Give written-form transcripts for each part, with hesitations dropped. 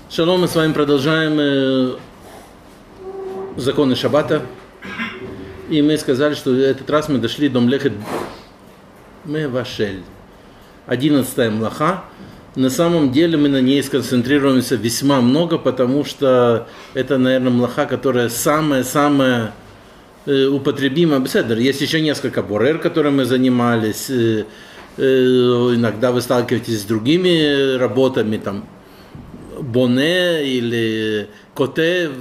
Шалом, мы с вами продолжаем законы Шаббата. И мы сказали, что в этот раз мы дошли до Млехет Мевашель. 11-я млаха. На самом деле мы на ней сконцентрируемся весьма много, потому что это, наверное, млаха, которая самая-самая употребимая. Есть еще несколько борер, которыми мы занимались. Иногда вы сталкиваетесь с другими работами, там, Боне или Котев.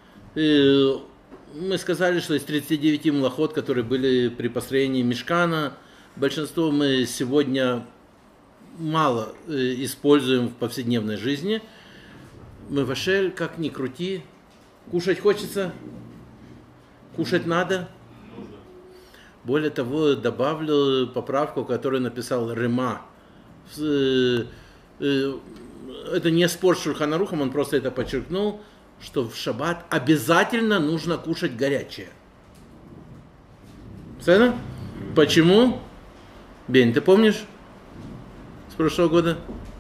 Мы сказали, что из 39 млахот, которые были при построении Мишкана, большинство мы сегодня мало используем в повседневной жизни. Мевашель, как ни крути, кушать хочется, кушать надо. Более того, добавлю поправку, которую написал Рема. Это не спор с Шульхан Арухом, он просто это подчеркнул, что в шаббат обязательно нужно кушать горячее. Понятно? Почему? Бень, ты помнишь с прошлого года?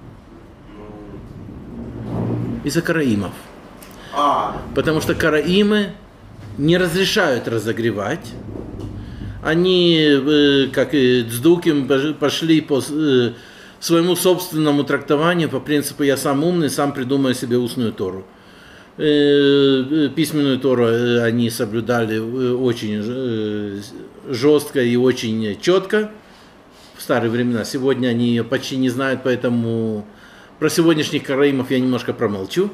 Из-за караимов. Потому что караимы не разрешают разогревать. Они, как и Цдуким, пошли по своему собственному трактованию по принципу «я сам умный, сам придумаю себе устную Тору». Письменную Тору они соблюдали очень жестко и очень четко в старые времена. Сегодня они ее почти не знают, поэтому про сегодняшних караимов я немножко промолчу.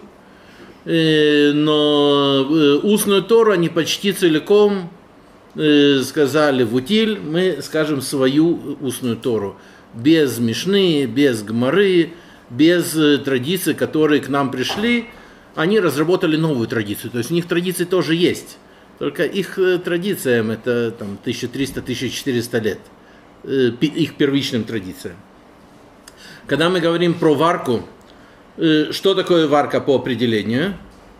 Но устную Тору они почти целиком сказали в утиль, мы скажем свою устную Тору. Без Мишны, без Гмары, без традиций, которые к нам пришли, они разработали новую традицию. То есть у них традиции тоже есть. Только их традициям это 1300-1400 лет. Их первичным традициям. Когда мы говорим про варку, что такое варка по определению?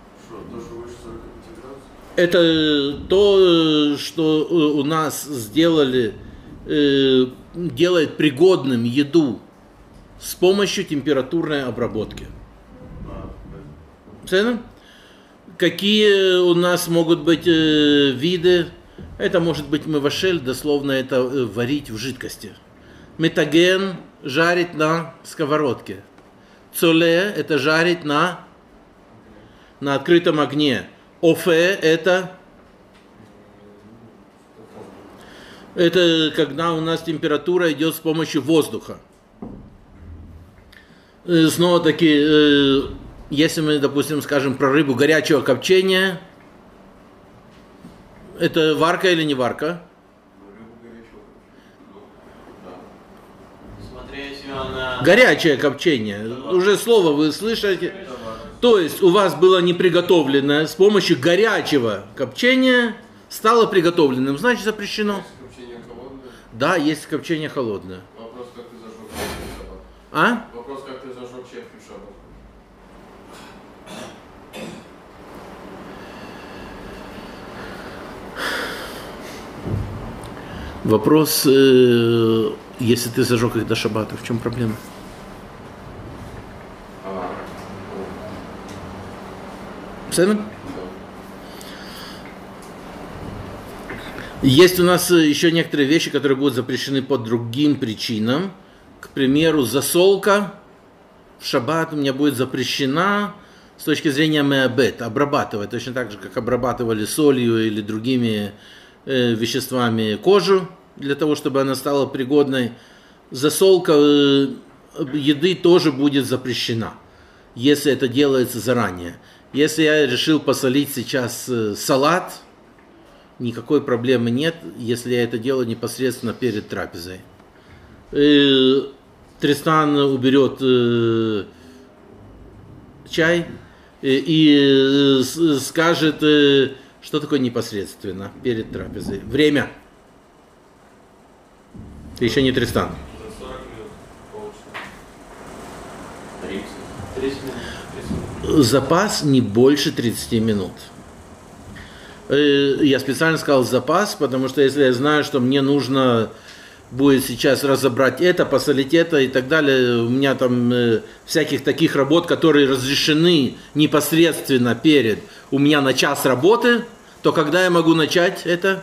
Это то, что у нас сделали, делает пригодным еду с помощью температурной обработки. Понятно? Какие у нас могут быть виды? Это может быть мевашель, дословно это варить в жидкости. Метаген – жарить на сковородке. Цоле – это жарить на открытом огне. Офе – это когда у нас температура идет с помощью воздуха. Снова таки, если мы, допустим, скажем про рыбу горячего копчения, это варка или не варка? Горячее копчение. Уже слово вы слышите. То есть у вас было не приготовленное, с помощью горячего копчения стало приготовленным. Значит, запрещено. Да, есть копчение холодное. Вопрос, как ты зажег чайку в шаббат. Вопрос, как ты зажег чайку в шаббат. Вопрос, если ты зажег их до шаббата, в чем проблема? Понятно? Есть у нас еще некоторые вещи, которые будут запрещены по другим причинам. К примеру, засолка в шаббат у меня будет запрещена с точки зрения меабет, обрабатывать, точно так же, как обрабатывали солью или другими веществами кожу, для того, чтобы она стала пригодной. Засолка еды тоже будет запрещена, если это делается заранее. Если я решил посолить сейчас салат, никакой проблемы нет, если я это делаю непосредственно перед трапезой. Тристан уберет чай и скажет, что такое непосредственно перед трапезой. Время. Ты еще не Тристан. 40 минут. 30 минут. Запас не больше 30 минут. Я специально сказал запас, потому что если я знаю, что мне нужно будет сейчас разобрать это, посолить это и так далее. У меня там всяких таких работ, которые разрешены непосредственно перед у меня на час работы, то когда я могу начать это?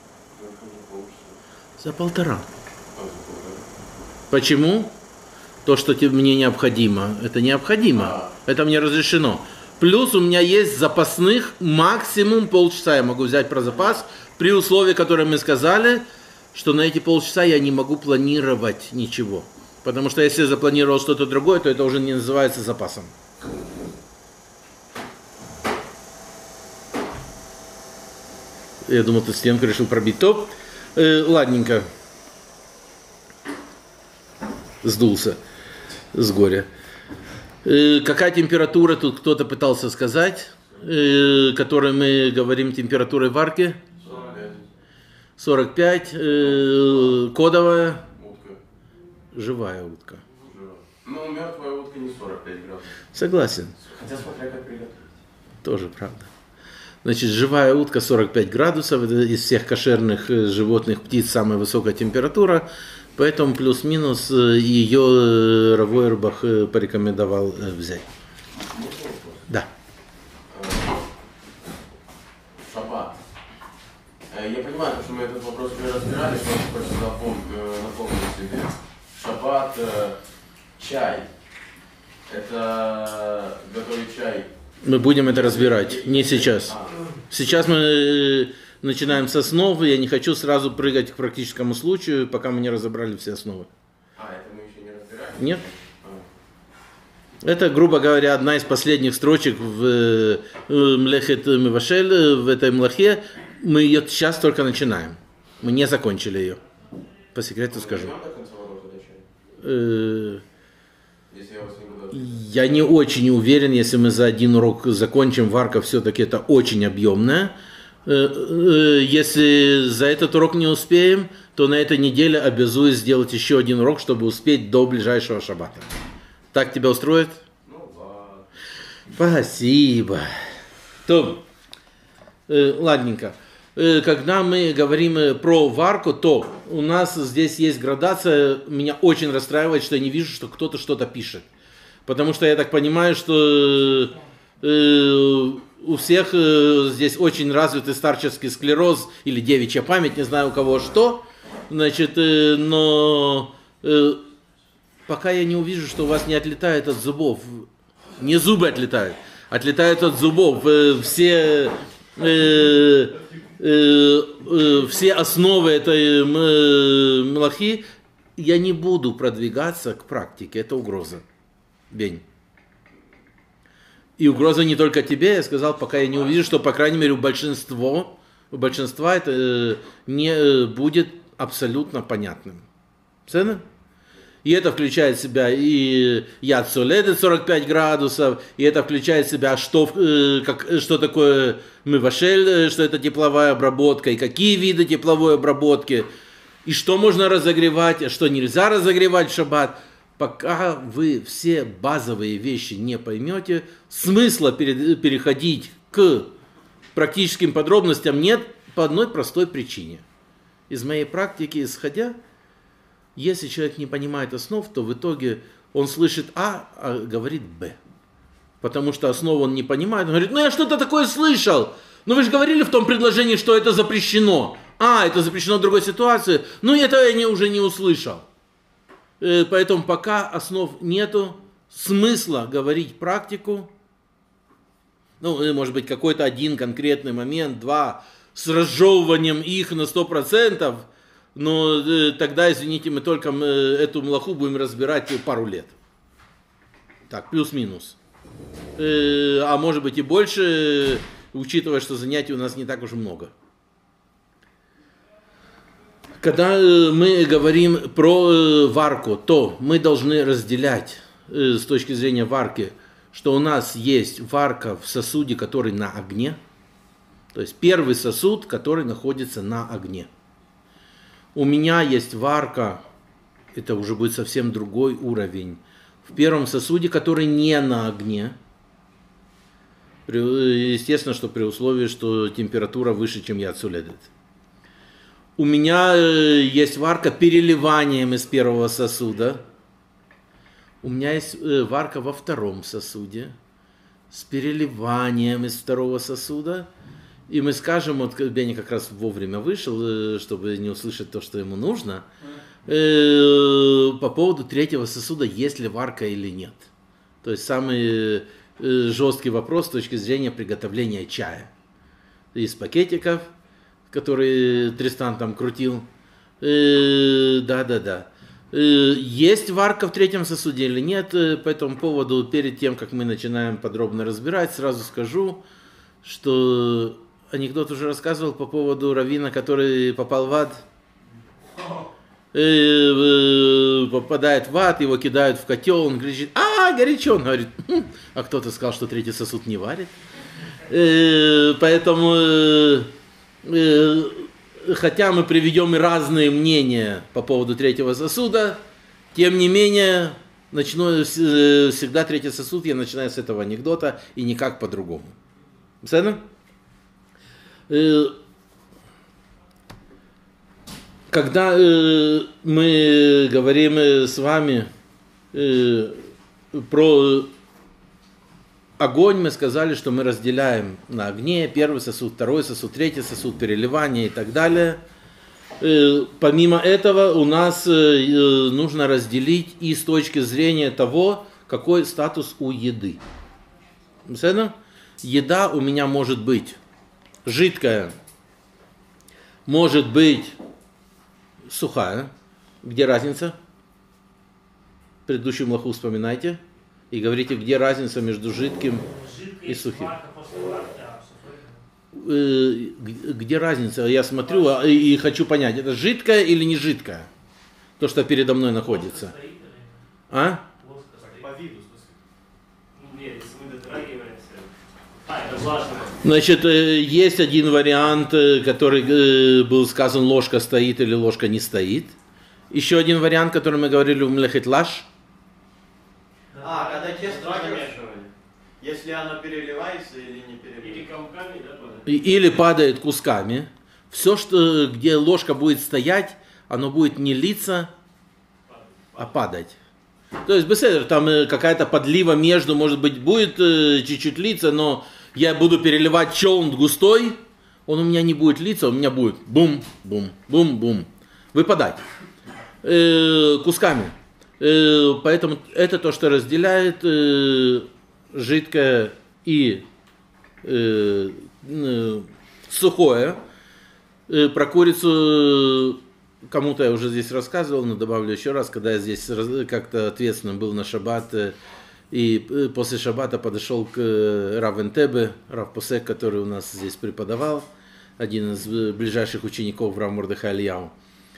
За полтора. Почему? То, что мне необходимо, это необходимо. Это мне разрешено. Плюс у меня есть запасных максимум полчаса. Я могу взять про запас при условии, которое мы сказали, что на эти полчаса я не могу планировать ничего. Потому что если я запланировал что-то другое, то это уже не называется запасом. Я думал, ты стенку решил пробить. То, ладненько. Сдулся с горя. Какая температура, тут кто-то пытался сказать, которой мы говорим температурой варки? 45. Кодовая? Утка. Живая утка. Ну, мертвая утка не 45 градусов. Согласен. Хотя смотря как приготовить. Тоже правда. Значит, живая утка 45 градусов. Это из всех кошерных животных, птиц самая высокая температура. Поэтому плюс-минус ее Рав Ойербах порекомендовал взять. Да. Шаббат. Я понимаю, что мы этот вопрос уже разбирали, что просто напомнить себе. Шаббат, чай. Это готовить чай. Мы будем это разбирать, не сейчас. Сейчас мы начинаем с основы. Я не хочу сразу прыгать к практическому случаю, пока мы не разобрали все основы. Это мы еще не разбирали? Нет. Это, грубо говоря, одна из последних строчек в Млехет Мивашель, в этой млахе. Мы ее сейчас только начинаем. Мы не закончили ее. По секрету скажу. Я не очень уверен, если мы за один урок закончим. Варка все-таки это очень объемная. Если за этот урок не успеем, то на этой неделе обязуюсь сделать еще один урок, чтобы успеть до ближайшего шаббата. Так тебя устроит? Ну ладно. Спасибо. То, ладненько. Когда мы говорим про варку, то у нас здесь есть градация. Меня очень расстраивает, что я не вижу, что кто-то что-то пишет. Потому что я так понимаю, что у всех здесь очень развитый старческий склероз или девичья память, не знаю у кого что. Значит, но пока я не увижу, что у вас не отлетает от зубов, не зубы отлетают, отлетают от зубов все основы этой млахи, я не буду продвигаться к практике. Это угроза. Бень. И угроза не только тебе, я сказал, пока я не увижу, что, по крайней мере, у большинства это не будет абсолютно понятным. Ценно? И это включает в себя и яд соледет 45 градусов, и это включает в себя, что такое мивашель, что это тепловая обработка, и какие виды тепловой обработки, и что можно разогревать, а что нельзя разогревать в шаббат. Пока вы все базовые вещи не поймете, смысла переходить к практическим подробностям нет по одной простой причине. Из моей практики исходя, если человек не понимает основ, то в итоге он слышит а говорит Б. Потому что основу он не понимает. Он говорит, я что-то такое слышал. Но вы же говорили в том предложении, что это запрещено. Это запрещено в другой ситуации. Это я уже не услышал. Поэтому пока основ нету, смысла говорить практику. Может быть, какой-то один конкретный момент, два, с разжевыванием их на 100%. Но тогда, извините, мы только эту млаху будем разбирать пару лет. Так, плюс-минус. А может быть и больше, учитывая, что занятий у нас не так уж много. Когда мы говорим про варку, то мы должны разделять с точки зрения варки, что у нас есть варка в сосуде, который на огне. То есть первый сосуд, который находится на огне. У меня есть варка, это уже будет совсем другой уровень, в первом сосуде, который не на огне. Естественно, что при условии, что температура выше, чем яд соледет. у меня есть варка переливанием из первого сосуда. У меня есть варка во втором сосуде с переливанием из второго сосуда. И мы скажем, вот Бенни как раз вовремя вышел, чтобы не услышать то, что ему нужно, по поводу третьего сосуда, есть ли варка или нет. То есть самый жесткий вопрос с точки зрения приготовления чая. Из пакетиков, которые Тристан там крутил. Да. Есть варка в третьем сосуде или нет? По этому поводу, перед тем, как мы начинаем подробно разбирать, сразу скажу, что анекдот уже рассказывал по поводу раввина, который попал в ад. Попадает в ад, его кидают в котел, он кричит: горячо. Он говорит: а кто-то сказал, что третий сосуд не варит. Поэтому, хотя мы приведем и разные мнения по поводу третьего сосуда, тем не менее, начну всегда третий сосуд, я начинаю с этого анекдота и никак по-другому. Понятно? Когда мы говорим с вами про огонь, мы сказали, что мы разделяем на огне первый сосуд, второй сосуд, третий сосуд, переливание и так далее. Помимо этого у нас нужно разделить и с точки зрения того, какой статус у еды. Понятно? Еда у меня может быть жидкая, может быть сухая. Где разница? Предыдущую млаху вспоминайте и говорите, где разница между жидким и сухим. Где разница? Я смотрю и хочу понять, это жидкое или не жидкое? То, что передо мной находится. А? По виду, в смысле? Нет, если мы дотрагиваемся. Это влажное. Значит, есть один вариант, который был сказан, ложка стоит или ложка не стоит. Еще один вариант, который мы говорили в Млехет Лаш. Когда тесто замешивали. Если оно переливается или не переливается. Или комками, да, падает? Или падает кусками. Все, что, где ложка будет стоять, оно будет не литься, а падать. То есть, беседер, там какая-то подлива между, может быть, будет чуть-чуть литься, но я буду переливать челн густой, он у меня не будет литься, у меня будет бум-бум-бум-бум. Выпадать. Кусками. Поэтому это то, что разделяет жидкое и сухое. Про курицу кому-то я уже здесь рассказывал, но добавлю еще раз, когда я здесь как-то ответственным был на шаббат, и после шаббата подошел к Рав Энтебе, Рав Посек, который у нас здесь преподавал, один из ближайших учеников Рав Мордехай Элияу.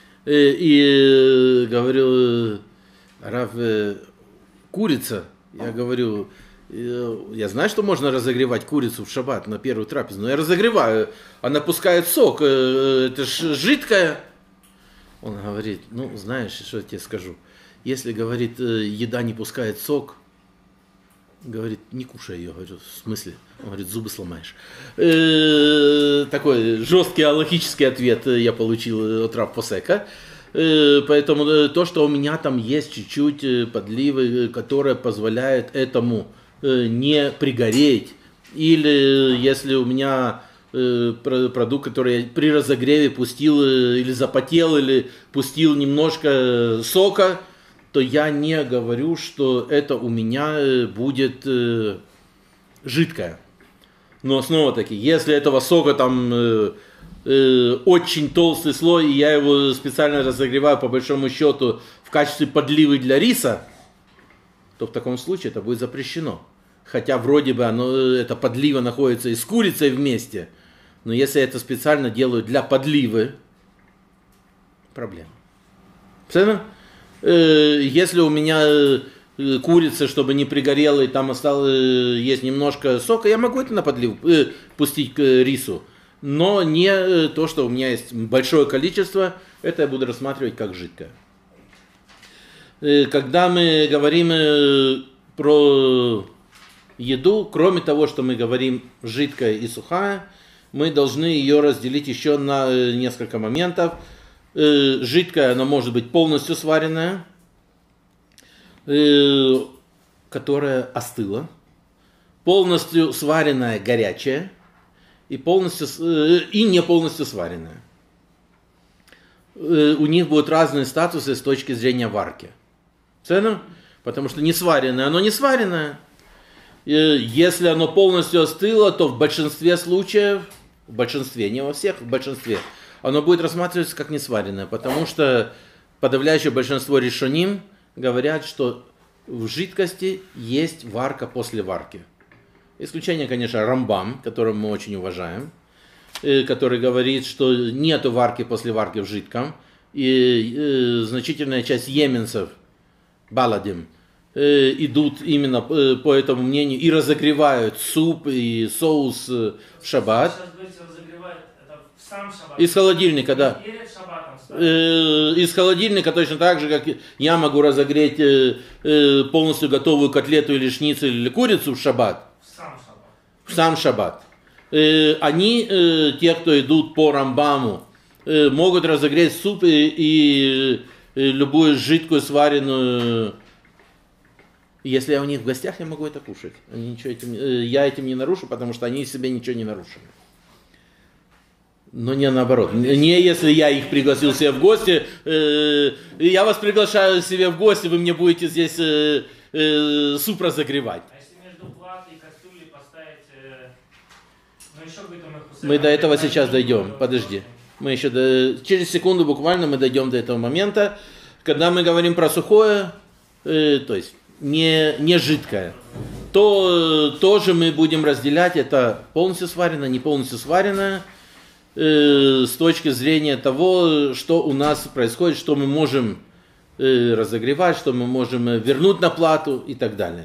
И говорил: Рав, курица, я говорю, я знаю, что можно разогревать курицу в шаббат на первую трапезу, но я разогреваю, она пускает сок, это ж жидкое. Он говорит: знаешь, что я тебе скажу, если, говорит, еда не пускает сок, говорит, не кушай ее. Говорю: в смысле? Он говорит: зубы сломаешь. Такой жесткий аллахический ответ я получил от Рав Посека. Поэтому то, что у меня там есть чуть-чуть подливы, которая позволяет этому не пригореть, или если у меня продукт, который я при разогреве пустил или запотел, или пустил немножко сока, то я не говорю, что это у меня будет жидкое. Но снова-таки, если этого сока там очень толстый слой, и я его специально разогреваю по большому счету в качестве подливы для риса, то в таком случае это будет запрещено. Хотя вроде бы эта подлива находится и с курицей вместе, но если я это специально делаю для подливы, проблема. Понятно? Если у меня курица, чтобы не пригорела, и там осталось есть немножко сока, я могу это на подливу пустить к рису. Но не то, что у меня есть большое количество, это я буду рассматривать как жидкое. Когда мы говорим про еду, кроме того, что мы говорим жидкая и сухая, мы должны ее разделить еще на несколько моментов. Жидкая, она может быть полностью сваренная, которая остыла, полностью сваренная горячая и не полностью сваренная. У них будут разные статусы с точки зрения варки. Ценно? Потому что не сваренное, оно не сваренное. Если оно полностью остыло, то в большинстве случаев, в большинстве, не во всех, в большинстве, оно будет рассматриваться как несваренное, потому что подавляющее большинство решоним говорят, что в жидкости есть варка после варки. Исключение, конечно, Рамбам, которого мы очень уважаем, который говорит, что нет варки после варки в жидком, и значительная часть йеменцев, баладим, идут именно по этому мнению и разогревают суп и соус в шаббат. Сейчас говорите, разогревать, это в сам шаббат. Из холодильника, да. Перед шаббатом ставить. Из холодильника точно так же, как я могу разогреть полностью готовую котлету или шницель или курицу в шаббат. В сам шаббат. В сам шаббат. Они, те, кто идут по Рамбаму, могут разогреть суп и любую жидкую сваренную. Если я у них в гостях, я могу это кушать. Я этим не нарушу, потому что они себе ничего не нарушили. Но не наоборот. Не если я их пригласил себе в гости. Я вас приглашаю себе в гости, вы мне будете здесь суп разогревать. А если между платой и кастрюлей поставить, ну еще какой-то Мы до этого сейчас дойдем. Подожди. Мы еще через секунду буквально мы дойдем до этого момента. Когда мы говорим про сухое, то есть не жидкое, то тоже мы будем разделять, это полностью сваренное, не полностью сваренное, с точки зрения того, что у нас происходит, что мы можем разогревать, что мы можем вернуть на плату и так далее.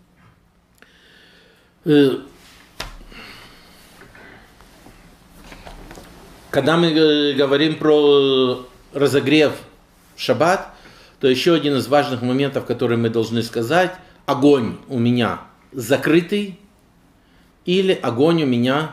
Когда мы говорим про разогрев в шаббат, то еще один из важных моментов, который мы должны сказать: огонь у меня закрытый или огонь у меня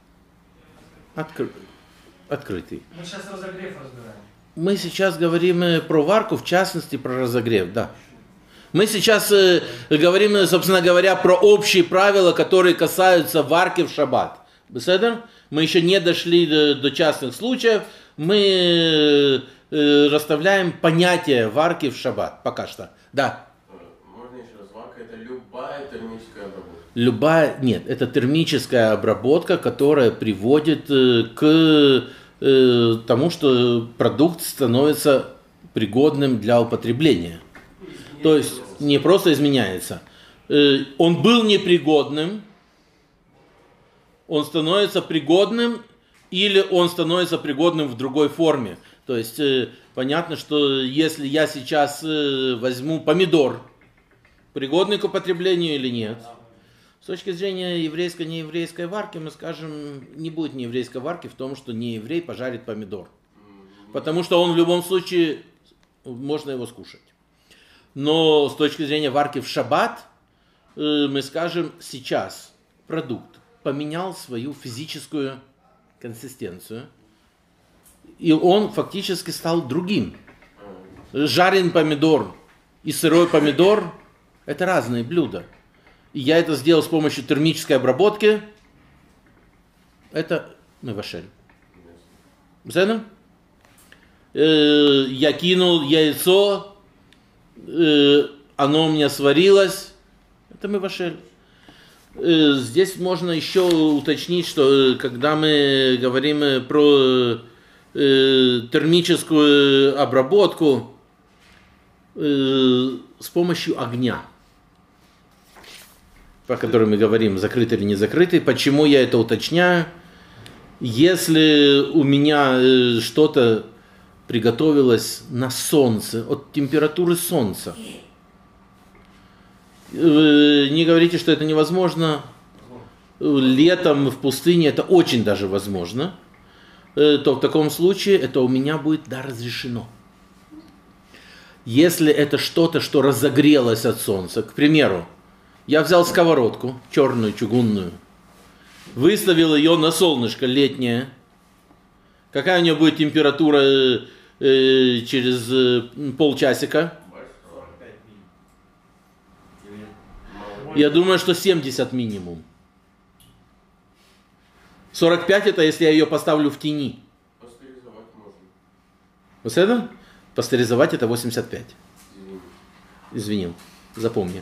открытый. Мы сейчас разогрев разбираем. Мы сейчас говорим про варку, в частности про разогрев, да. Мы сейчас говорим, собственно говоря, про общие правила, которые касаются варки в шаббат. Мы еще не дошли до частных случаев. Мы расставляем понятие варки в шаббат пока что. Да. Можно еще раз? Варка — это любая термическая обработка? Нет, это термическая обработка, которая приводит к тому, что продукт становится пригодным для употребления. То есть не просто изменяется. Он был непригодным, он становится пригодным, или он становится пригодным в другой форме. То есть понятно, что если я сейчас возьму помидор, пригодный к употреблению или нет, с точки зрения еврейско-нееврейской варки, мы скажем, не будет нееврейской варки в том, что нееврей пожарит помидор. Потому что он в любом случае, можно его скушать. Но с точки зрения варки в шаббат, мы скажем, сейчас продукт поменял свою физическую консистенцию, и он фактически стал другим. Жареный помидор и сырой помидор – это разные блюда. И я это сделал с помощью термической обработки. Это мевашель. Я кинул яйцо, оно у меня сварилось. Это мевашель. Здесь можно еще уточнить, что когда мы говорим про термическую обработку с помощью огня, про который мы говорим, закрытый или не закрытый. Почему я это уточняю? Если у меня что-то приготовилось на солнце, от температуры солнца, не говорите, что это невозможно. Летом в пустыне это очень даже возможно. То в таком случае это у меня будет разрешено. Если это что-то, что разогрелось от солнца, к примеру, я взял сковородку, черную, чугунную, выставил ее на солнышко летнее. Какая у нее будет температура через полчасика? 45 минут. Я думаю, что 70 минимум. 45 это если я ее поставлю в тени. Пастеризовать можно. Вот это? Пастеризовать это 85. Извини. Извинил, запомни.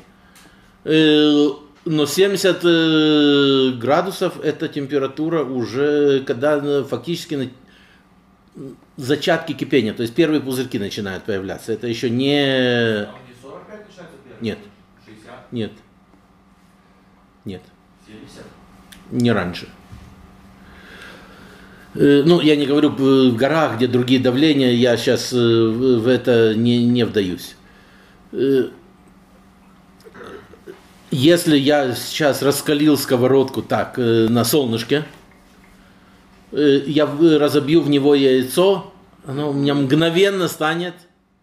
Но 70 градусов это температура уже, когда фактически зачатки кипения, то есть первые пузырьки начинают появляться. Это еще не... Там где 45 начинается первый? Нет, 60? нет, нет, 70? не раньше. Ну, я не говорю в горах, где другие давления, я сейчас в это не вдаюсь. Если я сейчас раскалил сковородку так на солнышке, я разобью в него яйцо, оно у меня мгновенно станет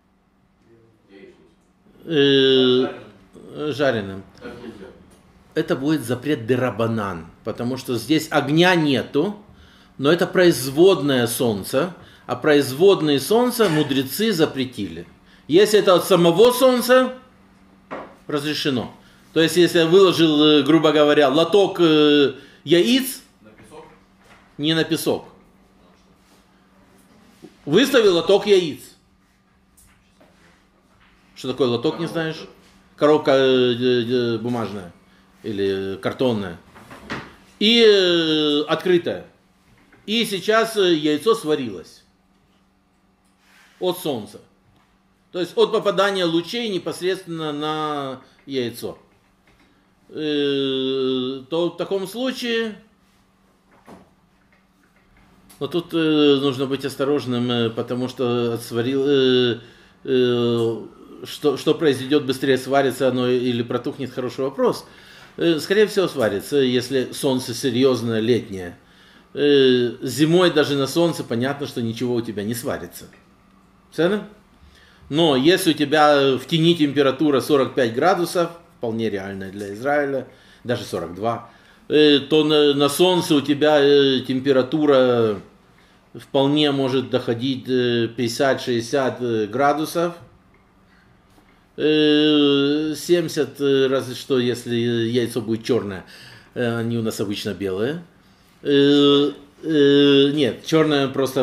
жареным. Так нельзя. Это будет запрет дерабанан, потому что здесь огня нету, но это производное солнце, а производные солнца мудрецы запретили. Если это от самого солнца, разрешено. То есть, если я выложил, грубо говоря, лоток яиц, На песок? не на песок, выставил лоток яиц. Что такое лоток, не знаешь? Коробка бумажная или картонная. И открытая. И сейчас яйцо сварилось от солнца. То есть от попадания лучей непосредственно на яйцо. То в таком случае... Но тут нужно быть осторожным, потому что что произойдет быстрее, сварится оно или протухнет, хороший вопрос. Скорее всего сварится, если солнце серьезное, летнее. Зимой даже на солнце понятно, что ничего у тебя не сварится. Понятно? Но если у тебя в тени температура 45 градусов, вполне реальная для Израиля, даже 42, то на солнце у тебя температура вполне может доходить 50-60 градусов. 70, разве что, если яйцо будет черное, они у нас обычно белые. Нет, черное просто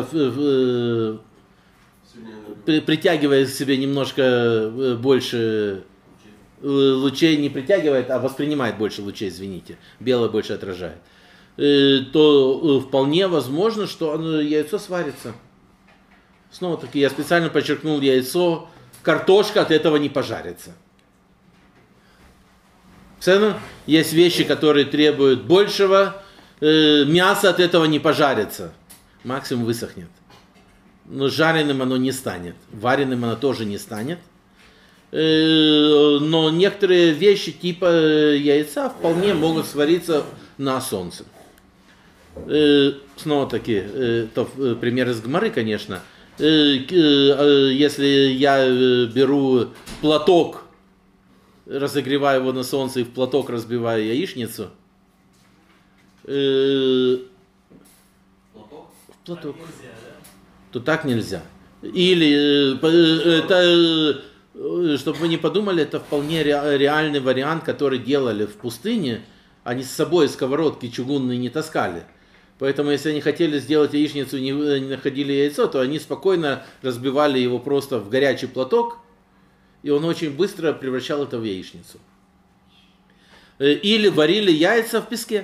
притягивает к себе немножко больше лучей, не притягивает, а воспринимает больше лучей, извините. Белое больше отражает. То вполне возможно, что яйцо сварится. Снова-таки я специально подчеркнул яйцо. Картошка от этого не пожарится. Ценно? Есть вещи, которые требуют большего. Мясо от этого не пожарится. Максимум высохнет. Но жареным оно не станет. Вареным оно тоже не станет. Но некоторые вещи типа яйца вполне могут свариться на солнце. Снова-таки, это пример из Гмары, конечно. Если я беру платок, разогреваю его на солнце и в платок разбиваю яичницу. Платок? В платок. Нельзя, да? То так нельзя. Или, это, чтобы вы не подумали, это вполне реальный вариант, который делали в пустыне. Они с собой сковородки чугунные не таскали. Поэтому, если они хотели сделать яичницу и не находили яйцо, то они спокойно разбивали его просто в горячий платок, и он очень быстро превращал это в яичницу. Или варили яйца в песке.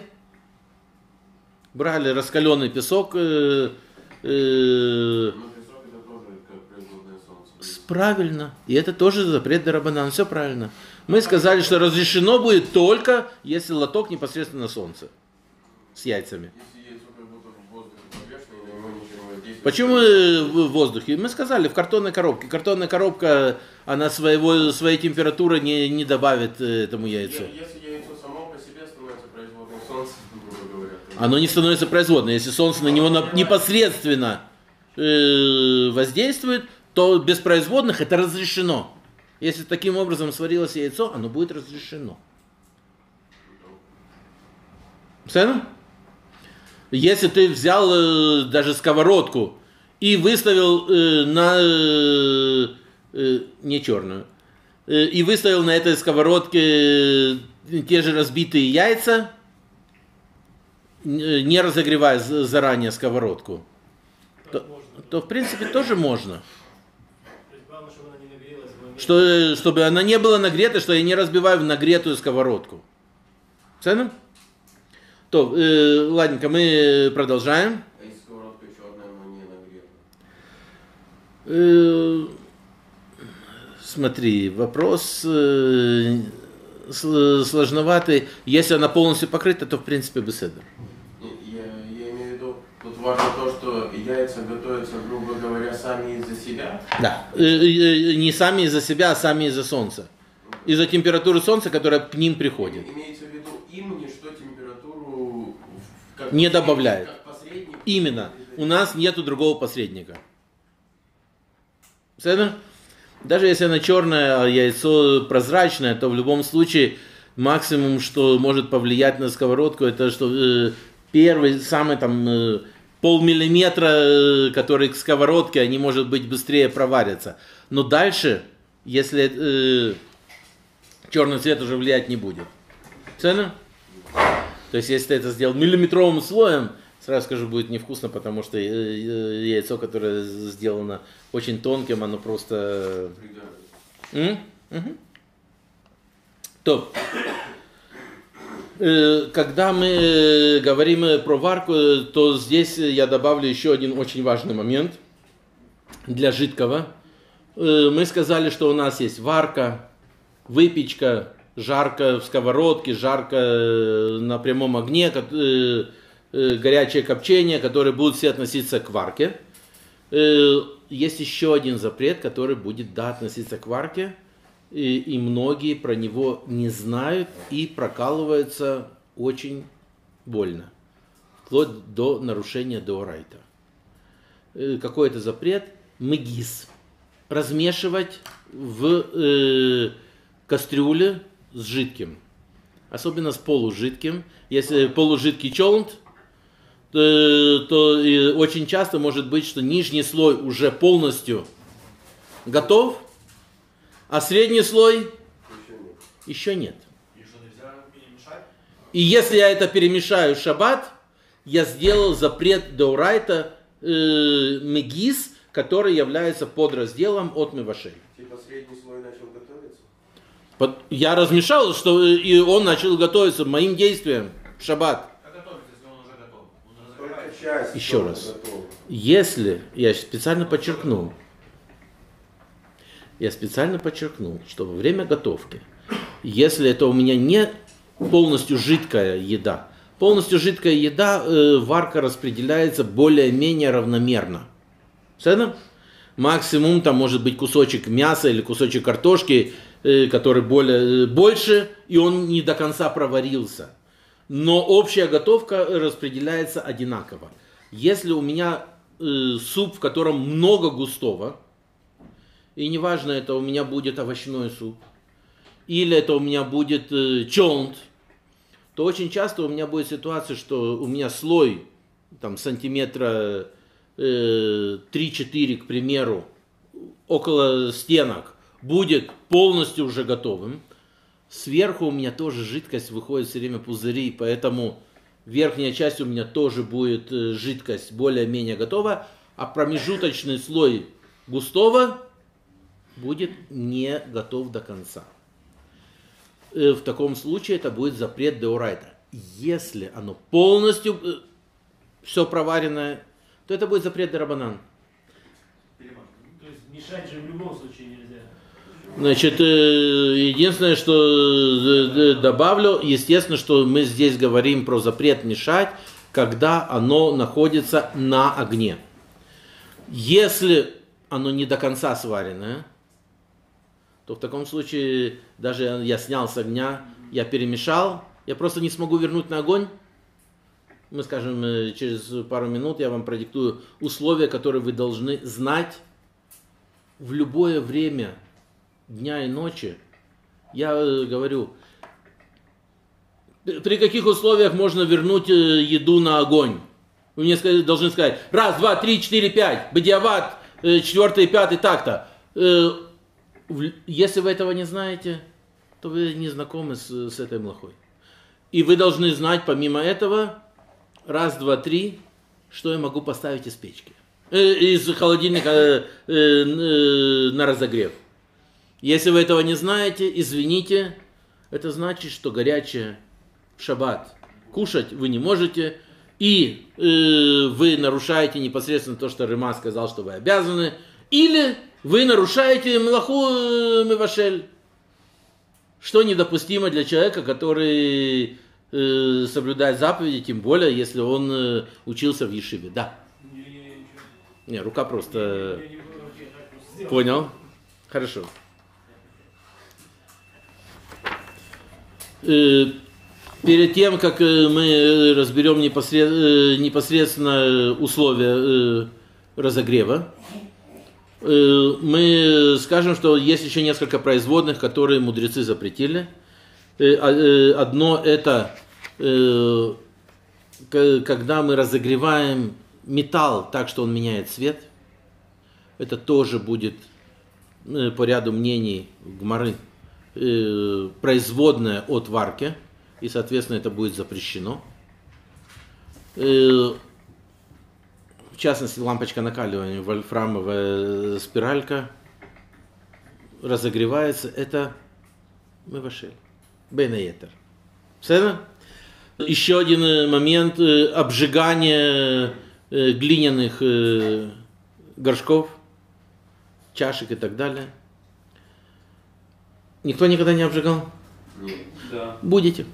Брали раскаленный песок. Но песок это тоже как производное солнце. Правильно. И это тоже запрет дерабанан. Все правильно. Мы сказали, что разрешено будет только, если лоток непосредственно на солнце. С яйцами. Если яйцо как будто в воздухе подвешено, и на него ничего не действует. Почему в воздухе? Мы сказали, в картонной коробке. Картонная коробка, она своей температуры не добавит этому яйцу. Если яйцо само по себе становится производным солнцем, грубо говоря, то... Оно не становится производным. Если солнце на него непосредственно воздействует, то без производных это разрешено. Если таким образом сварилось яйцо, оно будет разрешено. Понятно? Если ты взял даже сковородку и выставил не черную, и выставил на этой сковородке те же разбитые яйца, не разогревая заранее сковородку, то в принципе тоже можно. То есть главное, чтобы она не нагрелась. Чтобы она не была нагрета, что я не разбиваю в нагретую сковородку. Ценно? То, ладненько, мы продолжаем. А если сковородка черная, но не нагрета? Смотри, вопрос сложноватый. Если она полностью покрыта, то в принципе беседа. Я имею в виду, тут важно то, что яйца готовятся, грубо говоря, сами из-за себя. Да. Не сами из-за себя, а сами из-за солнца. Из-за температуры солнца, которая к ним приходит. Имеется в виду им ничто температуру как Не добавляет. как посредник. Именно. У нас нету другого посредника. Понятно? Даже если она черная, а яйцо прозрачное, то в любом случае максимум, что может повлиять на сковородку, это что первый, самый там полмиллиметра, который к сковородке, они, может быть, быстрее проварятся. Но дальше, если черный цвет уже влиять не будет. Ценно? То есть, если ты это сделал миллиметровым слоем, сразу скажу, будет невкусно, потому что яйцо, которое сделано очень тонким, оно просто... То, когда мы говорим про варку, то здесь я добавлю еще один очень важный момент для жидкого. Мы сказали, что у нас есть варка, выпечка, жарко в сковородке, жарко на прямом огне, горячее копчение, которые будут все относиться к варке. Есть еще один запрет, который будет относиться к варке, и многие про него не знают и прокалываются очень больно, вплоть до нарушения деорайта. Какой это запрет? Мегис. Размешивать в кастрюле с жидким, особенно с полужидким. Если полужидкий челнт, то очень часто может быть, что нижний слой уже полностью готов, а средний слой еще нет. И если я это перемешаю в шаббат, я сделал запрет деорайта мегис, который является подразделом от мевашель. Типа средний слой начал готовиться? Я размешал, что и он начал готовиться моим действием в шаббат. Еще раз. Если, я специально подчеркнул, что во время готовки, если это у меня не полностью жидкая еда, варка распределяется более-менее равномерно. Понятно? Максимум там может быть кусочек мяса или кусочек картошки, который больше, и он не до конца проварился. Но общая готовка распределяется одинаково. Если у меня суп, в котором много густого, и неважно, это у меня будет овощной суп, или это у меня будет челнт, то очень часто у меня будет ситуация, что у меня слой там, сантиметра 3-4, к примеру, около стенок, будет полностью уже готовым. Сверху у меня тоже жидкость выходит все время пузыри, поэтому верхняя часть у меня тоже будет жидкость более-менее готова, а промежуточный слой густого будет не готов до конца. В таком случае это будет запрет деорайта. Если оно полностью все проваренное, то это будет запрет дерабанан. То есть мешать же в любом случае нельзя. Значит, единственное, что добавлю, естественно, что мы здесь говорим про запрет мешать, когда оно находится на огне. Если оно не до конца сваренное, то в таком случае даже я снял с огня, я перемешал, я просто не смогу вернуть на огонь. Мы скажем, через пару минут я вам продиктую условия, которые вы должны знать в любое время дня и ночи. Я говорю, при каких условиях можно вернуть еду на огонь? Вы мне должны сказать, 1, 2, 3, 4, 5, бадиават, 4, 5, так-то. Если вы этого не знаете, то вы не знакомы с этой млахой. И вы должны знать, помимо этого, 1, 2, 3, что я могу поставить из печки. Из холодильника на разогрев. Если вы этого не знаете, извините, это значит, что горячее в шаббат кушать вы не можете, и вы нарушаете непосредственно то, что Рема сказал, что вы обязаны, или вы нарушаете мелаху мевашель, что недопустимо для человека, который соблюдает заповеди, тем более, если он учился в ешиве. Да. Не, рука просто... Понял? Хорошо. Перед тем, как мы разберем непосредственно условия разогрева, мы скажем, что есть еще несколько производных, которые мудрецы запретили. Одно это, когда мы разогреваем металл так, что он меняет цвет. Это тоже будет по ряду мнений Гмары производная от варки. И, соответственно, это будет запрещено. В частности, лампочка накаливания, вольфрамовая спиралька разогревается. Это мевашель, бейнаетер. Все? Еще один момент. Обжигание глиняных горшков, чашек и так далее. Никто никогда не обжигал? Нет. Да. Будете.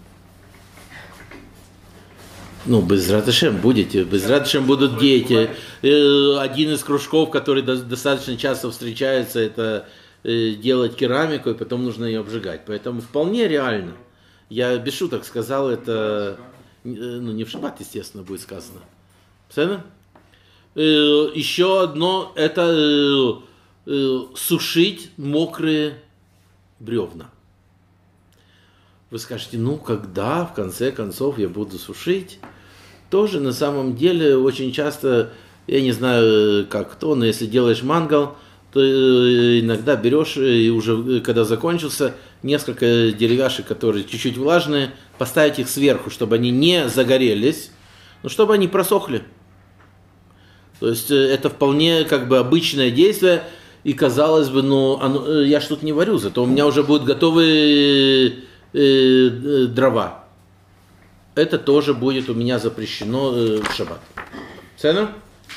Ну, без Раташем будете, без Раташем будут дети. Один из кружков, который достаточно часто встречается, это делать керамику, и потом нужно ее обжигать. Поэтому вполне реально. Я без шуток сказал, это ну, не в шаббат, естественно, будет сказано. Понятно? Еще одно, это сушить мокрые бревна. Вы скажете, ну когда в конце концов я буду сушить? Тоже на самом деле очень часто, я не знаю как кто, но если делаешь мангал, то иногда берешь и уже когда закончился, несколько деревяшек, которые чуть-чуть влажные, поставить их сверху, чтобы они не загорелись, но чтобы они просохли. То есть это вполне как бы обычное действие, и казалось бы, ну я ж тут не варю, зато у меня уже будут готовые дрова. Это тоже будет у меня запрещено в шаббат. Цена?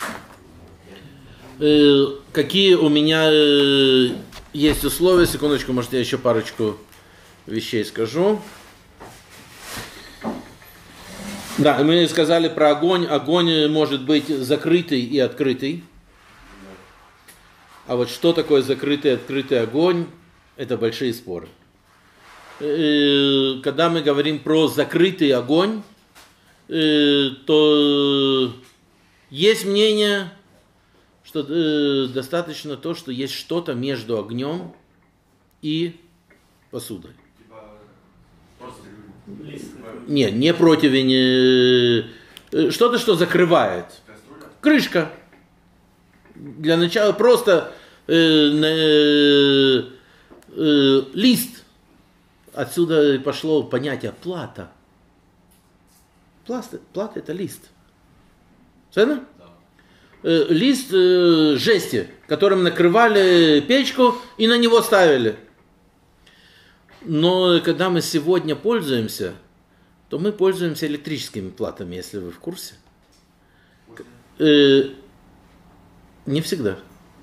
Какие у меня есть условия? Секундочку, может я еще парочку вещей скажу. Да, мы сказали про огонь. Огонь может быть закрытый и открытый. А вот что такое закрытый и открытый огонь, это большие споры. Когда мы говорим про закрытый огонь, то есть мнение, что достаточно то, что есть что-то между огнем и посудой. Нет, не противень, что-то, что закрывает. Крышка. Для начала просто лист. Отсюда пошло понятие плата. Плата это лист. Понятно? Да. Лист жести, которым накрывали печку и на него ставили. Но когда мы сегодня пользуемся, то мы пользуемся электрическими платами, если вы в курсе. Не всегда.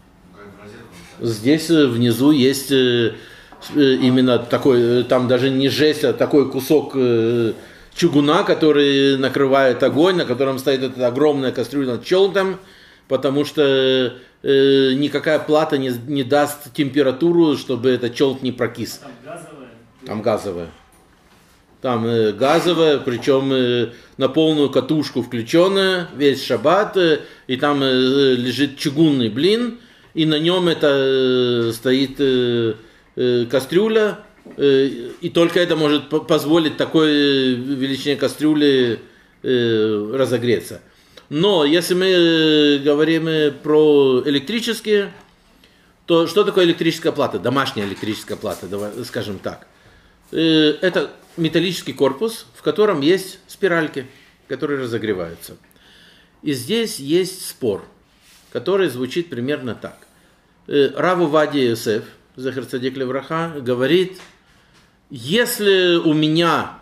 Здесь внизу есть именно такой, там даже не жесть, а такой кусок чугуна, который накрывает огонь, на котором стоит эта огромная кастрюля над челтом, потому что никакая плата не даст температуру, чтобы этот челт не прокис. Там газовая. Там газовая, причем на полную катушку включенная, весь шаббат, и там лежит чугунный блин, и на нем это стоит кастрюля, и только это может позволить такой величине кастрюли разогреться. Но если мы говорим про электрические, то что такое электрическая плата? Домашняя электрическая плата, давай, скажем так. Это металлический корпус, в котором есть спиральки, которые разогреваются. И здесь есть спор, который звучит примерно так. Рав Овадия Йосеф, Зехер Цадик Левраха, говорит, если у меня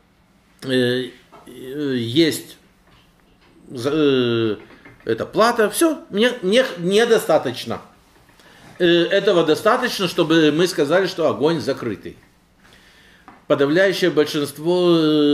есть эта плата, все, мне недостаточно. Этого достаточно, чтобы мы сказали, что огонь закрытый. Подавляющее большинство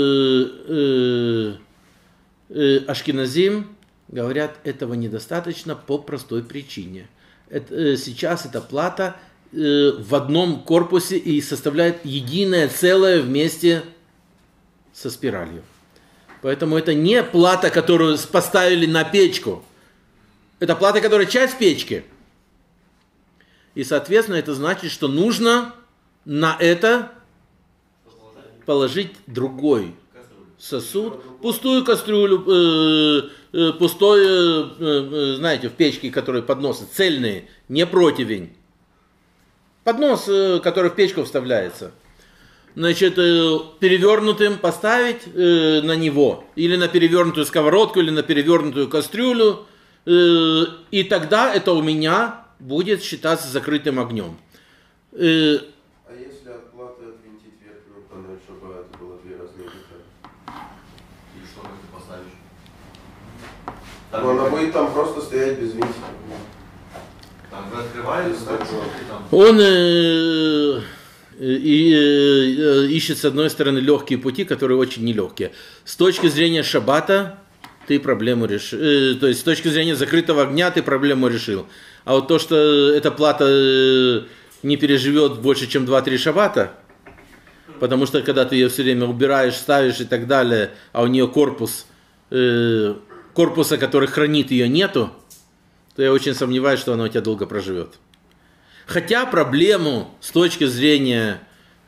ашкеназим говорят, этого недостаточно по простой причине. Сейчас эта плата в одном корпусе и составляет единое целое вместе со спиралью. Поэтому это не плата, которую поставили на печку. Это плата, которая часть печки. И, соответственно, это значит, что нужно на это положить другой сосуд, пустую кастрюлю, пустой, знаете, в печке, которые подносы, цельные, не противень. Поднос, который в печку вставляется. Значит, перевернутым поставить на него, или на перевернутую сковородку, или на перевернутую кастрюлю, и тогда это у меня будет считаться закрытым огнем. А если от платы отвинтить верхнюю панель, чтобы это было 2 размерика? И что ты поставишь? Но она будет там просто стоять без винтика. Там же открывается, так что там... Он ищет, с одной стороны, легкие пути, которые очень нелегкие. С точки зрения шаббата ты проблему решил. То есть с точки зрения закрытого огня ты проблему решил. А вот то, что эта плата не переживет больше, чем 2-3 шаббата, потому что когда ты ее все время убираешь, ставишь и так далее, а у нее корпуса, который хранит ее, нету, то я очень сомневаюсь, что она у тебя долго проживет. Хотя проблему с точки зрения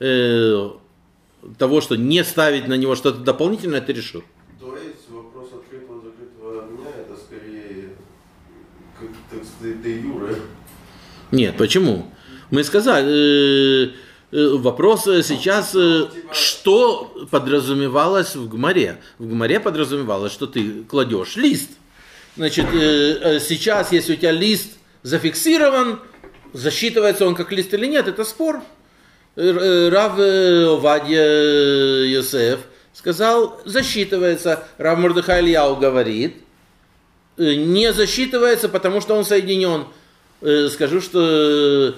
того, что не ставить на него что-то дополнительное, ты решил. То есть вопрос открытого-закрытого огня, это скорее как, так сказать, де юре. Нет, почему? Мы сказали, вопрос сейчас, что подразумевалось в Гмаре. В Гмаре подразумевалось, что ты кладешь лист. Значит, сейчас, если у тебя лист зафиксирован, засчитывается он как лист или нет, это спор. Рав Овадия Йосеф сказал, засчитывается. Рав Мордехай Элияу говорит, не засчитывается, потому что он соединен. Скажу, что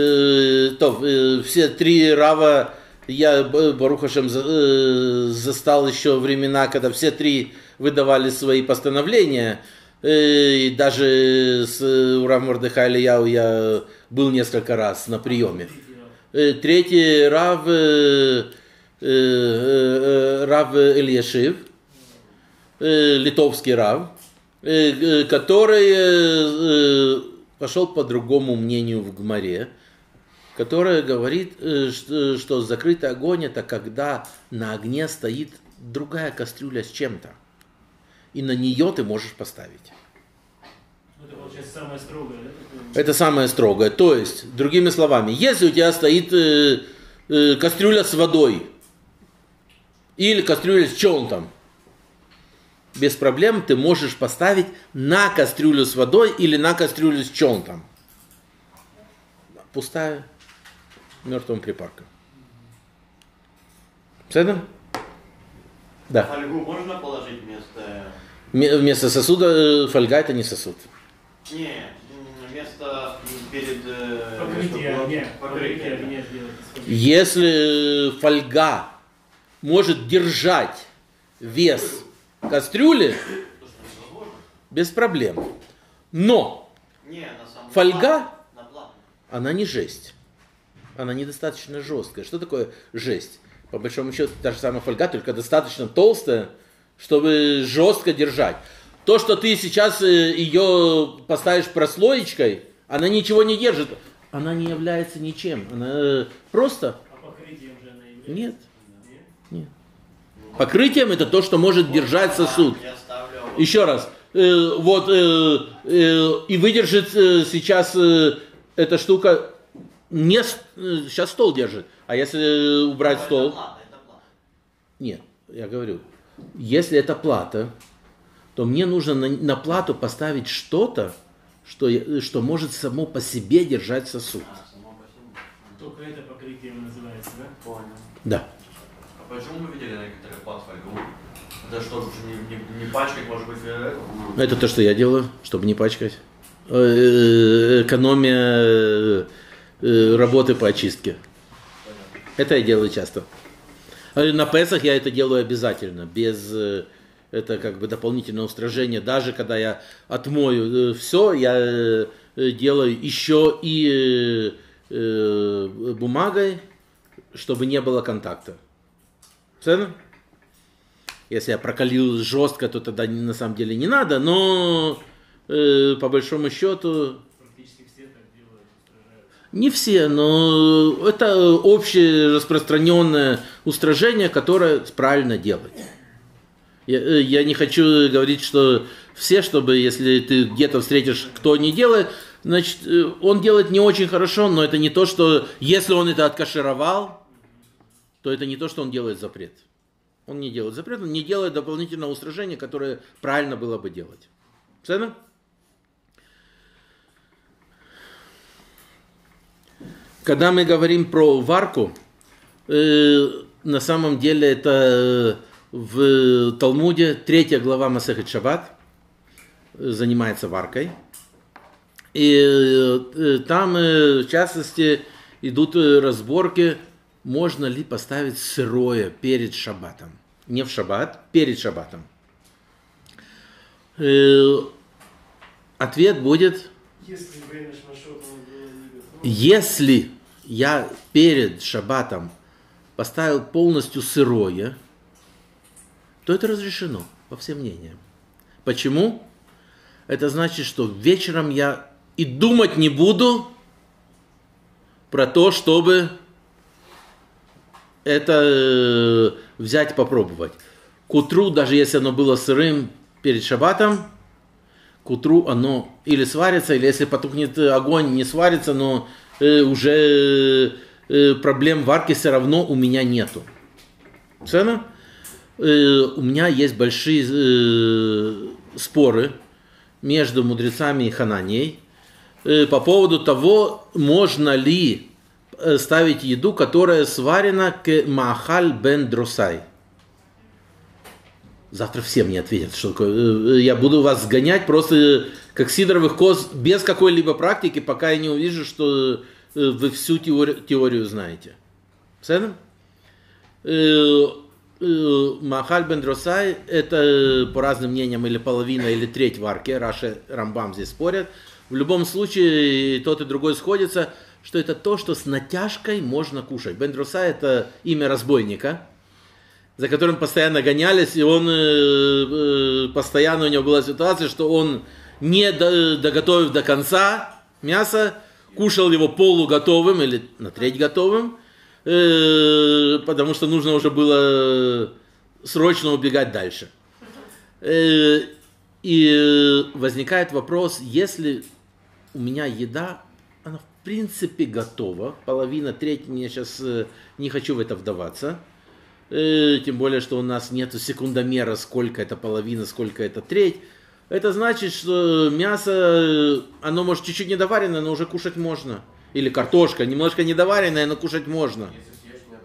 все 3 рава я, Барух Ашем, застал еще времена, когда все 3 выдавали свои постановления. И даже с Рав Мордехай Элияу я был несколько раз на приеме. 3-й Рав Элияшив, литовский Рав, который пошел по другому мнению в Гмаре, которое говорит, что закрытый огонь это когда на огне стоит другая кастрюля с чем-то. И на нее ты можешь поставить. Это получается самое строгое, да? Это самое строгое. То есть, другими словами, если у тебя стоит кастрюля с водой или кастрюля с челнтом, без проблем ты можешь поставить на кастрюлю с водой или на кастрюлю с челнтом. Пустая, мертвым припарком. Понятно? Да. Фольгу можно положить вместо... Вместо сосуда фольга это не сосуд. Не, вместо перед... Покрытие огня. Покрытие Покрытие. огня сделать. Если фольга может держать вес кастрюли, без проблем. Но Не, на самом фольга, на плату. она не жесть. Она недостаточно жесткая. Что такое жесть? По большому счету, та же самая фольга, только достаточно толстая, чтобы жестко держать. То, что ты сейчас ее поставишь прослоечкой, она ничего не держит. Она не является ничем. Она просто... А покрытием же она является? Нет. Нет? Нет. Покрытием это то, что может держать сосуд. Я ставлю... Еще раз. и выдержит сейчас эта штука, сейчас стол держит, а если убрать стол... Это плата. Нет, я говорю, если это плата, то мне нужно на плату поставить что-то, что может само по себе держать сосуд. Само по себе. Только это покрытием называется, да? Понял. Да. А почему мы видели на некоторых платформах? Это что, не пачкать, может быть, Это то, что я делаю, чтобы не пачкать. Экономия работы по очистке. Это я делаю часто. На Песах я это делаю обязательно, без это как бы дополнительного устражения. Даже когда я отмою все, я делаю еще и бумагой, чтобы не было контакта. Ценно? Если я прокалил жестко, то тогда на самом деле не надо, но по большому счету... Практически все так делают, устражают. Не все, но это общее распространенное устражение, которое правильно делать. Я не хочу говорить, что все, чтобы если ты где-то встретишь, кто не делает, значит, он делает не очень хорошо, но это не то, что если он это откашировал, то это не то, что он делает запрет. Он не делает запрет, он не делает дополнительного устражения, которое правильно было бы делать. Понятно? Когда мы говорим про варку, на самом деле это в Талмуде 3 глава Масехет Шаббат занимается варкой. И там, в частности, идут разборки, можно ли поставить сырое перед шаббатом. Не в шаббат, перед шаббатом. Ответ будет, Если время шмашот было не готово. если я перед шаббатом поставил полностью сырое, то это разрешено, по всем мнениям. Почему? Это значит, что вечером я и думать не буду про то, чтобы это взять и попробовать. К утру, даже если оно было сырым перед шаббатом, к утру оно или сварится, или если потухнет огонь, не сварится, но уже проблем варки все равно у меня нету. Цена? У меня есть большие споры между мудрецами и Хананией по поводу того, можно ли ставить еду, которая сварена к маахаль бен дросай. Завтра все мне ответят, что такое. Я буду вас сгонять просто как сидоровых коз без какой-либо практики, пока я не увижу, что вы всю теорию знаете. Понятно? Маахаль бен дросай это по разным мнениям или половина, или треть варки. Раши, Рамбам здесь спорят. В любом случае, тот и другой сходится, что это то, что с натяжкой можно кушать. Бен дросай это имя разбойника, за которым постоянно гонялись, и он постоянно у него была ситуация, что он, не доготовив до конца мясо, кушал его полуготовым или на треть готовым, потому что нужно уже было срочно убегать дальше. И возникает вопрос, если у меня еда, она в принципе готова, половина, треть, мне сейчас не хочу в это вдаваться, тем более, что у нас нет секундомера, сколько это половина, сколько это треть. Это значит, что мясо, оно может чуть-чуть недоваренное, но уже кушать можно. Или картошка, немножко недоваренная, но кушать можно. Если съешь, не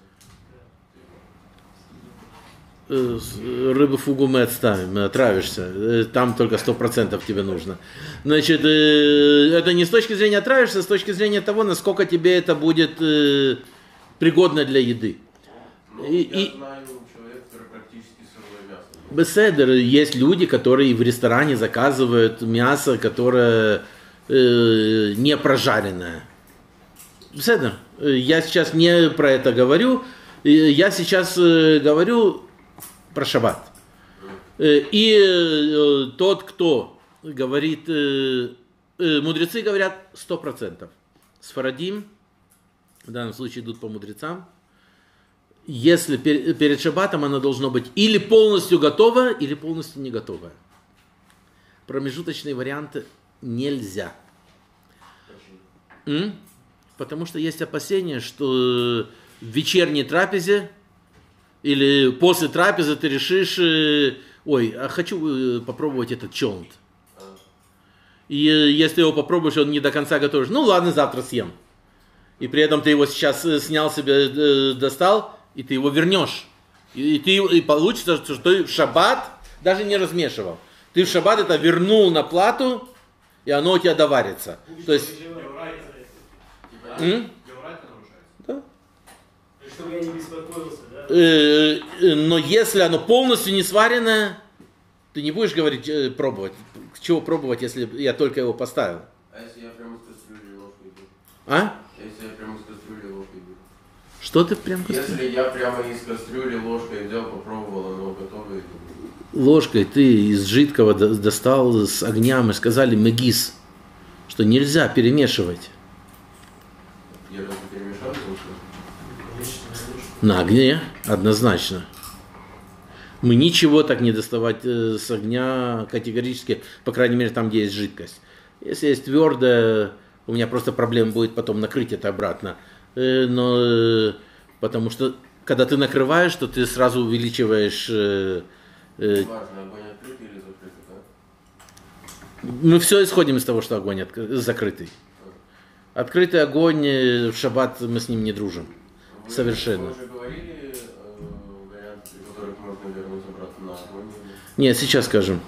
отравишься? Рыбу фугу мы отставим, мы отравишься. Там только 100% тебе нужно. Значит, это не с точки зрения отравишься, а с точки зрения того, насколько тебе это будет пригодно для еды. Ну, И- я и- знаю человека, который практически сырое мясо. Беседер, есть люди, которые в ресторане заказывают мясо, которое не прожаренное. Беседер, я сейчас не про это говорю, я сейчас говорю про шаббат. И тот, кто говорит, мудрецы говорят 100%. Сфарадим, в данном случае идут по мудрецам, если перед шаббатом оно должно быть или полностью готово, или полностью не готовое. Промежуточные варианты нельзя. Потому что есть опасение, что в вечерней трапезе или после трапезы ты решишь, ой, а хочу попробовать этот чолнт. И если его попробуешь, он не до конца готовишь, ну ладно, завтра съем. И при этом ты его сейчас снял себе, достал, и ты его вернешь. И получится, что ты в шаббат даже не размешивал. Ты в шаббат это вернул на плату, и оно у тебя доварится. То есть... Да. Чтобы я не беспокоился, да? Но если оно полностью не сваренное, ты не будешь говорить, пробовать. Чего пробовать, если я только его поставил? А если я прямо из кастрюли ложкой иду? А? Если я прямо из кастрюли ложкой иду? Что ты прям кастрюли? Если я прямо из кастрюли ложкой взял, попробовал, оно готово иду. Ложкой ты из жидкого достал с огня, мы сказали мегис, что нельзя перемешивать. Я разве перемешал ложкой? На огне однозначно. Мы ничего так не доставать с огня категорически, по крайней мере там, где есть жидкость. Если есть твердое, у меня просто проблема будет потом накрыть это обратно. Но потому что когда ты накрываешь, то ты сразу увеличиваешь... Важно, огонь открытый или закрытый, да? Мы все исходим из того, что огонь закрытый. Открытый огонь в шаббат мы с ним не дружим. Вы Совершенно. уже говорили варианты, при которых можно вернуть обратно на огонь? Нет, сейчас скажем.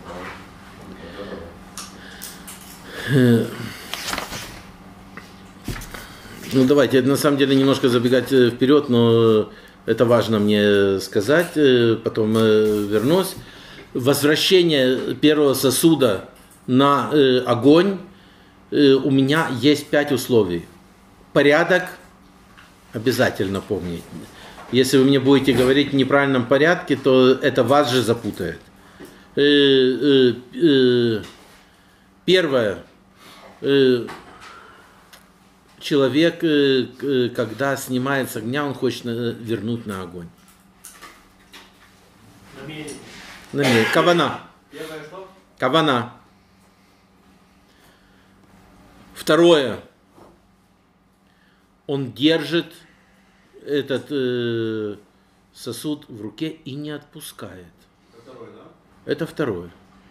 Ну давайте, на самом деле немножко забегать вперед, но это важно мне сказать, потом вернусь. Возвращение первого сосуда на огонь, у меня есть 5 условий. Порядок обязательно помнить. Если вы мне будете говорить в неправильном порядке, то это вас же запутает. Первое. Человек, когда снимает с огня, он хочет вернуть на огонь. Намерение. Кавана. Первое что? Кавана. Второе. Он держит этот сосуд в руке и не отпускает. Это второй, да? Это второе.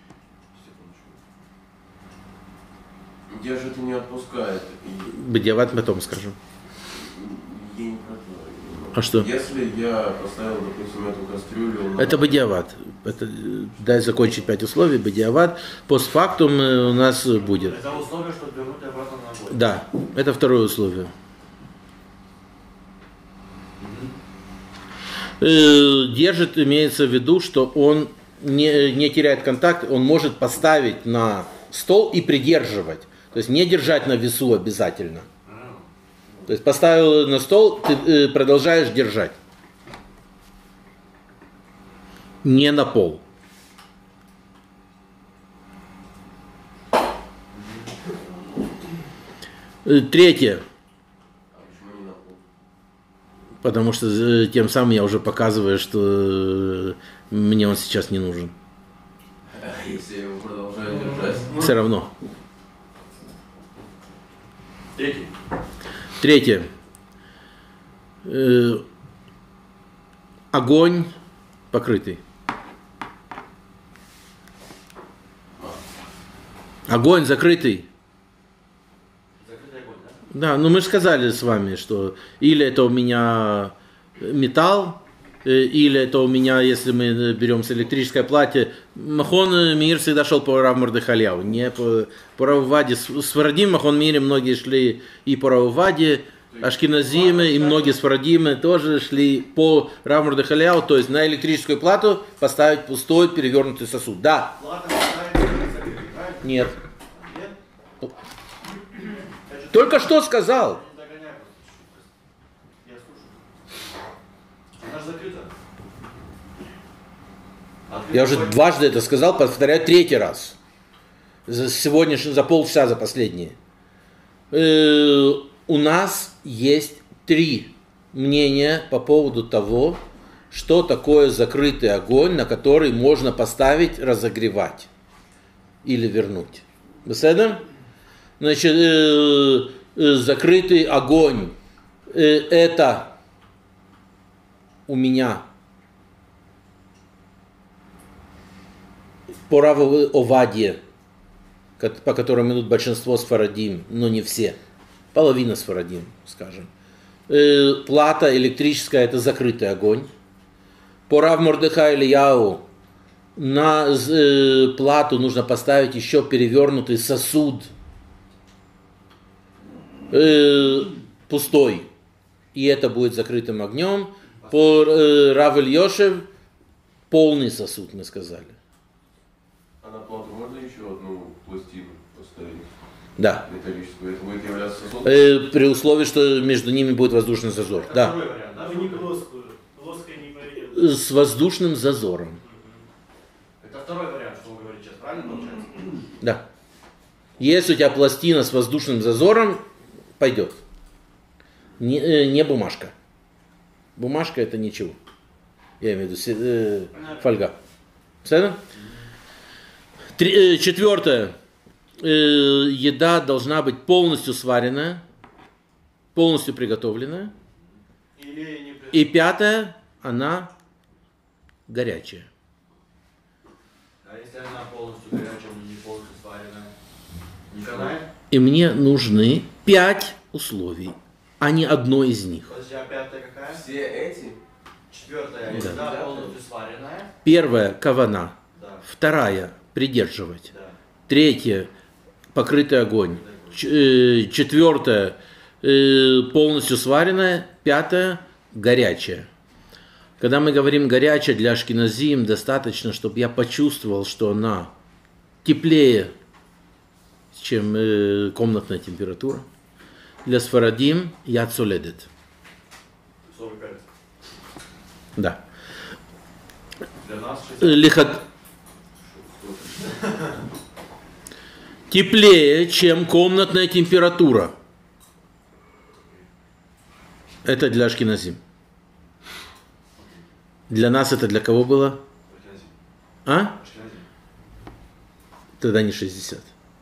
Держит и не отпускает. Бедиават потом скажу. Я не про то. А что? Если я поставил, допустим, эту кастрюлю... На... Это бедиават. Это, дай закончить 5 условий. Бедиават. Постфактум у нас будет. Это условие, чтобы вернуть обратно на огонь. Да, это второе условие. Держит, имеется в виду, что он не теряет контакт, он может поставить на стол и придерживать. То есть не держать на весу обязательно. То есть поставил на стол, ты продолжаешь держать. Не на пол. Третье. А почему не на пол? Потому что тем самым я уже показываю, что мне он сейчас не нужен. Если я его продолжаю держать. Все равно. Третий. Третье. Огонь покрытый. Огонь закрытый. Закрытый огонь, да? Да, ну мы же сказали с вами, что или это у меня металл, или это у меня, если мы берем с электрической плате, Махон Мир всегда шел по Рав Мордехай, не по Рав Ваде. Сфарадим, Махон Мире многие шли и по Рав Ваде, ашкеназимы и многие сфарадимы тоже шли по Рав Мордехай, то есть на электрическую плату поставить пустой перевернутый сосуд. Да. Плата ставится закрытый, правильно? Нет. Нет? Только что сказал. Не догоняй просто. Я слушаю. Она же закрыта. Я уже дважды это сказал, повторяю 3-й раз. Сегодня за полчаса, за последние. У нас есть 3 мнения по поводу того, что такое закрытый огонь, на который можно поставить, разогревать. или вернуть. Беседа? Значит, закрытый огонь. Это у меня по Раву Овадье, по которым идут большинство сфарадим, но не все. Половина сфарадим, скажем. Плата электрическая – это закрытый огонь. По Рав Мордехай Ильяу на плату нужно поставить еще перевернутый сосуд пустой. И это будет закрытым огнем. По Рав Ильёшев полный сосуд, мы сказали. А на плату можно еще одну пластину поставить? Да. Металлическую. Это будет являться сосудом? При условии, что между ними будет воздушный зазор. Это Да. второй вариант, да? Ну, не плоскую. Плоская не пойдет. С воздушным зазором. Это второй вариант, что вы говорите сейчас, правильно получается? Да. Если у тебя пластина с воздушным зазором, пойдет. Не бумажка. Бумажка это ничего. Я имею в виду фольга. Понятно? Четвертое. Еда должна быть полностью сваренная, полностью приготовленная. Или не при- И пятое, она горячая. А если она полностью горячая, но не полностью сваренная? Не канает? И мне нужны 5 условий, а не одно из них. Подожди, а пятая какая? Все эти? Четвертая, Да. еда полностью сваренная. Первая – кавана. Да. Вторая – придерживать. Да. Третье – покрытый огонь. Четвертое – полностью сваренная. Пятое – горячая. Когда мы говорим горячая, для ашкеназим достаточно, чтобы я почувствовал, что она теплее, чем комнатная температура. Для сфарадим – яд соледет. Соль, перец. Да. Для нас 60. Лихот... Теплее, чем комнатная температура. Это для ашкеназим. Для нас это для кого было? А? Тогда не 60.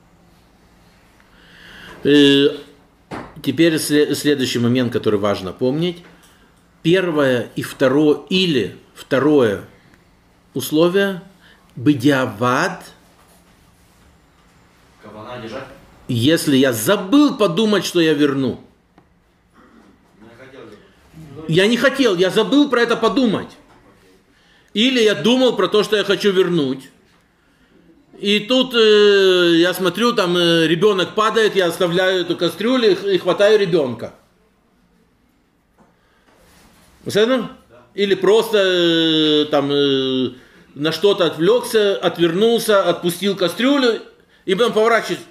Теперь следующий момент, который важно помнить. Первое и второе, или второе условие бедиавад, Кабана держать? если я забыл подумать, что я верну. Не хотел бы. Я не хотел, я забыл про это подумать. Или я думал про то, что я хочу вернуть. И тут я смотрю, там ребенок падает, я оставляю эту кастрюлю и хватаю ребенка. Понятно? Или просто там на что-то отвлекся, отвернулся, отпустил кастрюлю и потом поворачиваюсь.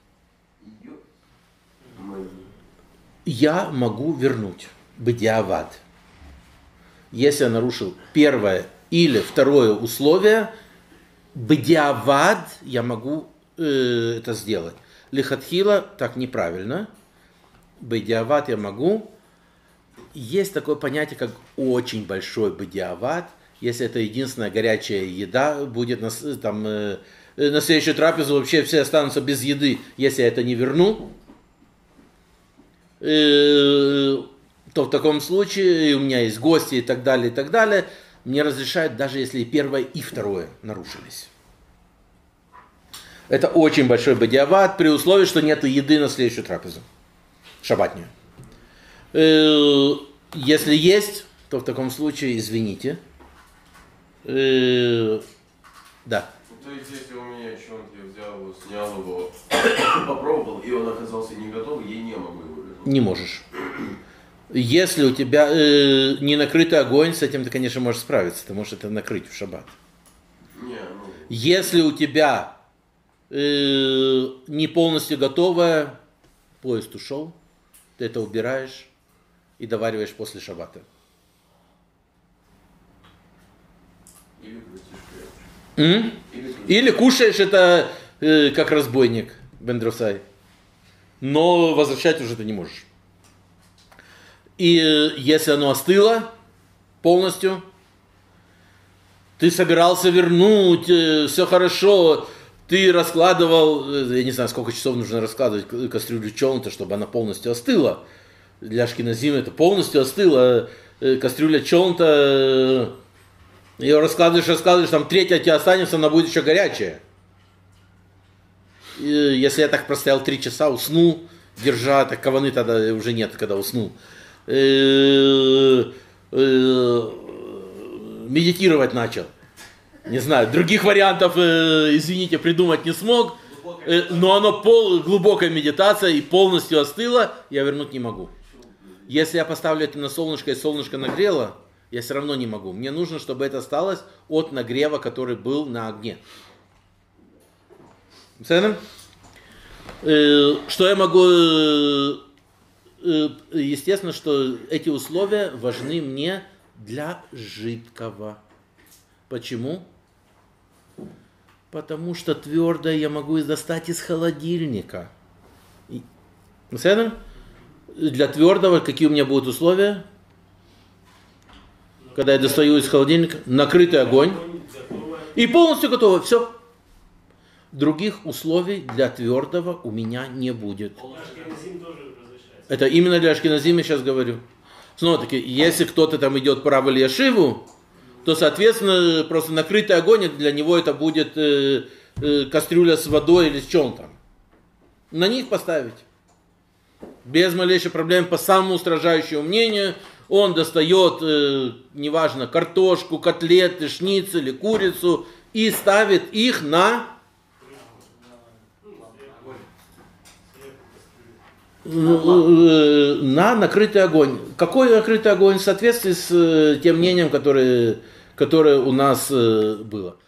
Я могу вернуть бедиавад. Если я нарушил первое или второе условие, бедиавад я могу это сделать. Лихатхила так неправильно. Бедиавад я могу. Есть такое понятие, как очень большой бедиавад. Если это единственная горячая еда, будет на следующую трапезу вообще все останутся без еды, если я это не верну. То в таком случае у меня есть гости и так далее, мне разрешают, даже если и первое, и второе нарушились. Это очень большой бедиавад, при условии, что нет еды на следующую трапезу, шаббатнюю. Если есть, то в таком случае извините. Да. То есть, если у меня чонт, я взял его, снял его, попробовал, и он оказался не готов, я не могу его вернуть. Не можешь. Если у тебя не накрытый огонь, с этим ты, конечно, можешь справиться. Ты можешь это накрыть в шаббат. Не, ну... Если у тебя не полностью готовое, поезд ушел, ты это убираешь и довариваешь после шаббата. Или крутишь. Или кушаешь это как разбойник, бендросай. Но возвращать уже ты не можешь. И если оно остыло полностью, ты собирался вернуть, все хорошо, ты раскладывал, я не знаю, сколько часов нужно раскладывать кастрюлю чолнта, чтобы она полностью остыла. Для ашкеназим это полностью остыла. Кастрюля чолнта, ее раскладываешь, там треть от тебя останется, она будет еще горячая. И если я так простоял 3 часа, уснул, держа, так каваны тогда уже нет, когда уснул. Медитировать начал. Не знаю, других вариантов, извините, придумать не смог. Но оно глубокая медитация и полностью остыло, я вернуть не могу. Если я поставлю это на солнышко и солнышко нагрело, я все равно не могу. Мне нужно, чтобы это осталось от нагрева, который был на огне. Что я могу... Естественно, что эти условия важны мне для жидкого. Почему? Потому что твердое я могу достать из холодильника. Для твердого какие у меня будут условия? Когда я достаю из холодильника, накрытый огонь. И полностью готово. Все. Других условий для твердого у меня не будет. Ашкеназим тоже разрешается. Это именно для ашкеназима сейчас говорю. Снова-таки, если кто-то там идет по Рав Элиашиву, то, соответственно, просто накрытый огонь, для него это будет кастрюля с водой или с чем там. На них поставить. Без малейшей проблем, по самому устражающему мнению, он достает, неважно, картошку, котлеты, шницель или курицу и ставит их на накрытый огонь. Какой накрытый огонь в соответствии с тем мнением, которое у нас было.